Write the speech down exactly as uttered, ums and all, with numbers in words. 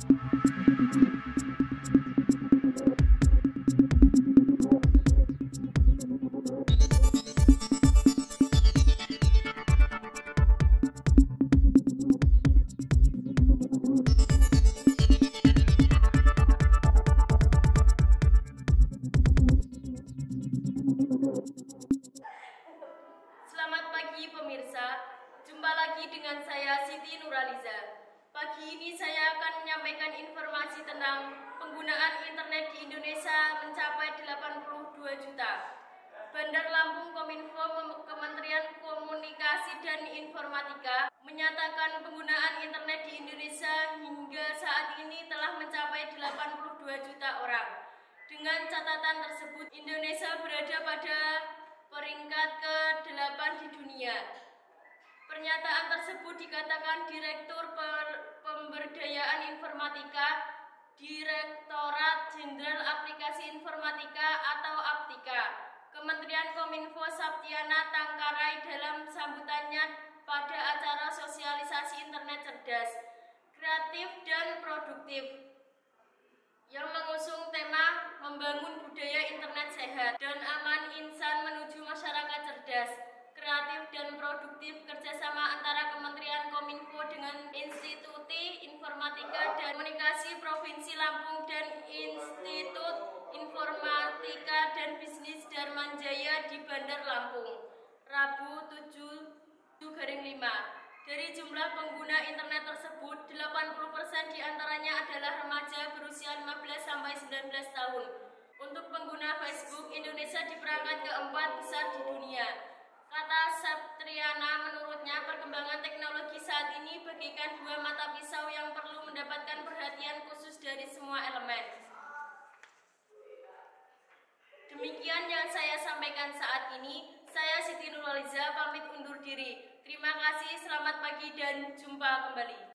Selamat pagi pemirsa, jumpa lagi dengan saya Siti Nuraliza. Pagi ini saya akan menyampaikan informasi tentang penggunaan internet di Indonesia mencapai delapan puluh dua juta. Bandar Lampung Kominfo Kementerian Komunikasi dan Informatika menyatakan penggunaan internet di Indonesia hingga saat ini telah mencapai delapan puluh dua juta orang. Dengan catatan tersebut, Indonesia berada pada peringkat ke delapan di dunia. Pernyataan tersebut dikatakan Direktur Pemberdayaan Informatika, Direktorat Jenderal Aplikasi Informatika atau Aptika, Kementerian Kominfo Saptiana Tangkarai dalam sambutannya pada acara sosialisasi internet cerdas, kreatif dan produktif yang mengusung tema membangun budaya internet sehat dan aman insan menuju masyarakat cerdas, kreatif dan produktif, kerjasama antara Kementerian Kominfo dengan Instituti Informatika dan Komunikasi Provinsi Lampung dan Institut Informatika dan Bisnis Darmanjaya di Bandar Lampung, Rabu tujuh garing lima. Dari jumlah pengguna internet tersebut, delapan puluh persen diantaranya adalah remaja berusia lima belas sampai sembilan belas tahun. Untuk pengguna Facebook, Indonesia di peringkat keempat besar di dunia. Kata Septriana, menurutnya perkembangan teknologi saat ini bagaikan dua mata pisau yang perlu mendapatkan perhatian khusus dari semua elemen. Demikian yang saya sampaikan saat ini. Saya Siti Nuraliza pamit undur diri. Terima kasih, selamat pagi dan jumpa kembali.